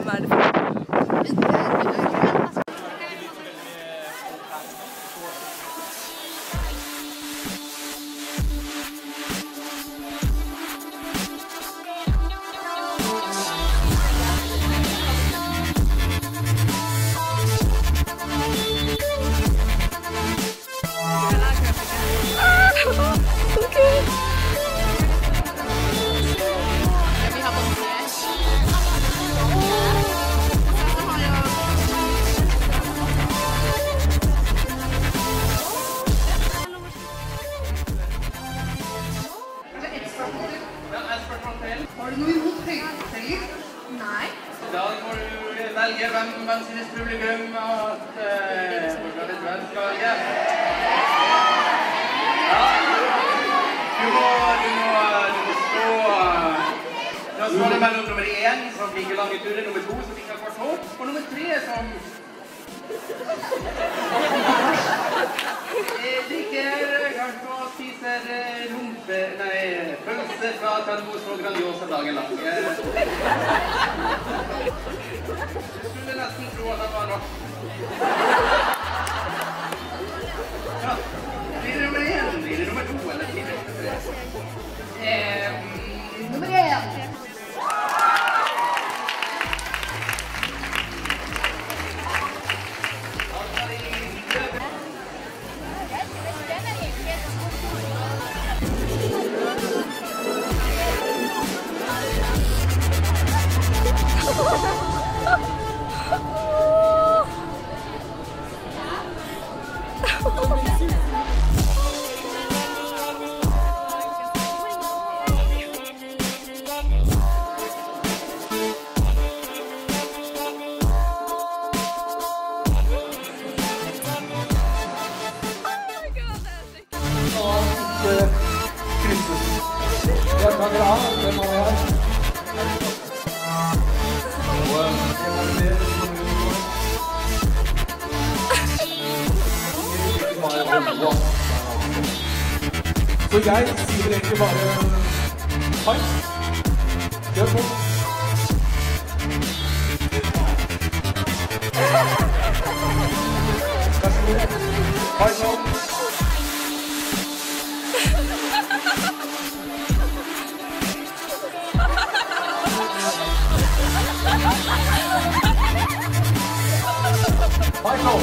Hvem er det for? Har du noe imot høytteller? Nei. Da må du velge hvem synes publikum at eventuelt skal gjøre. Ja. Du må stå... Da står det mellom nummer 1, som liker lange turer, nummer 2, som liker kort hopp, og nummer 3, som... liker kanskje og spiser pølse fra Tandmos og Grandiosa dagen lang. Du skulle nesten tro at det var nok. Ja, blir det nummer 1, blir det nummer 2, eller blir det nummer 3? Nummer 1. Så jeg sier egentlig bare hei. Kjør på. Vær så god. Hei sånn. Hei sånn.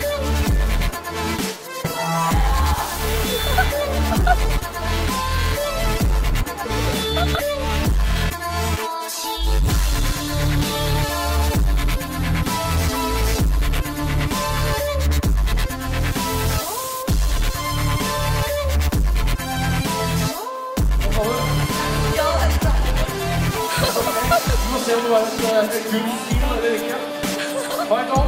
Vi må se om det var et gullstil eller ikke. Hei sånn.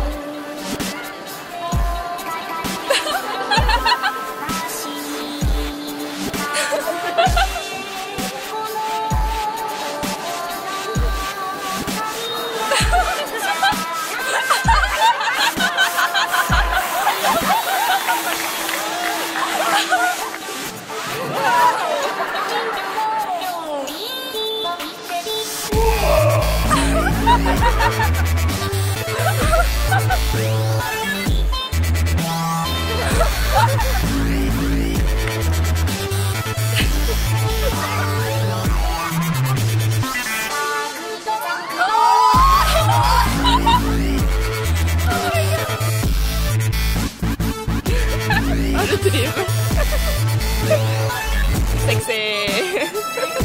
Sexy!